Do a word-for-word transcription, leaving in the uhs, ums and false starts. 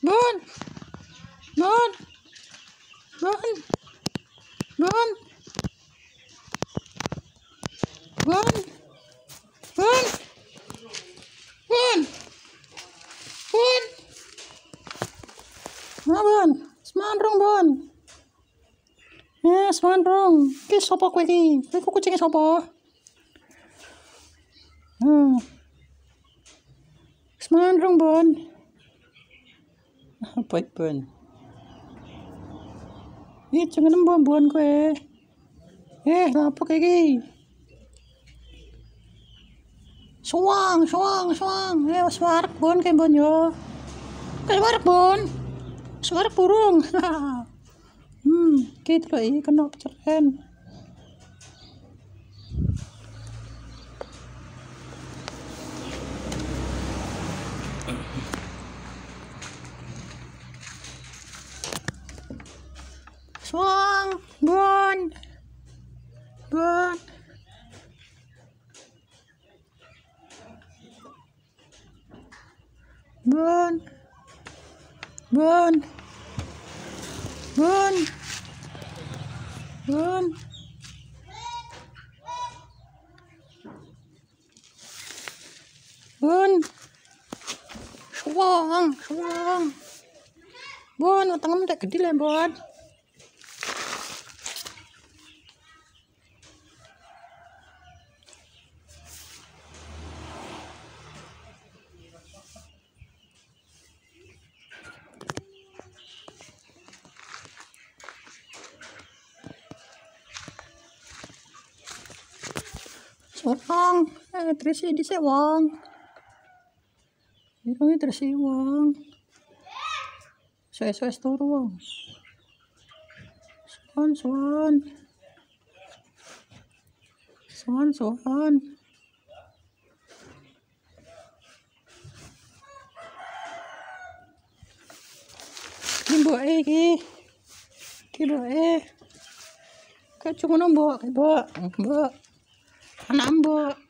Bun, bun, bun, bun, bun, bun, bun, bun. Nah, bun, semandrong bun. Eh, semandrong. Ki sapa kowe iki? Kowe iku kucinge sapa? Hmm. Semandrong bun. Apa itu bun? Ih, jangan nembon bun kowe. Eh, apa kayak gini? Suang, suang, suang. Eh, suarak bun kayak bun yo. Kayak suarak bun. Suarak burung. Hmm, gitu loh, ini kena peceren. Suang, bun, bun. Bun, bun, bun, bun, bun, suang, suang, bun, utangnya udah gede lah bun. Wong, eh terus di sini wong, ini terus wong, sesuai turu wong, son son, son son, kimbo eh ki, kimbo eh, kacung nombok, kimbo, kimbo, anambo.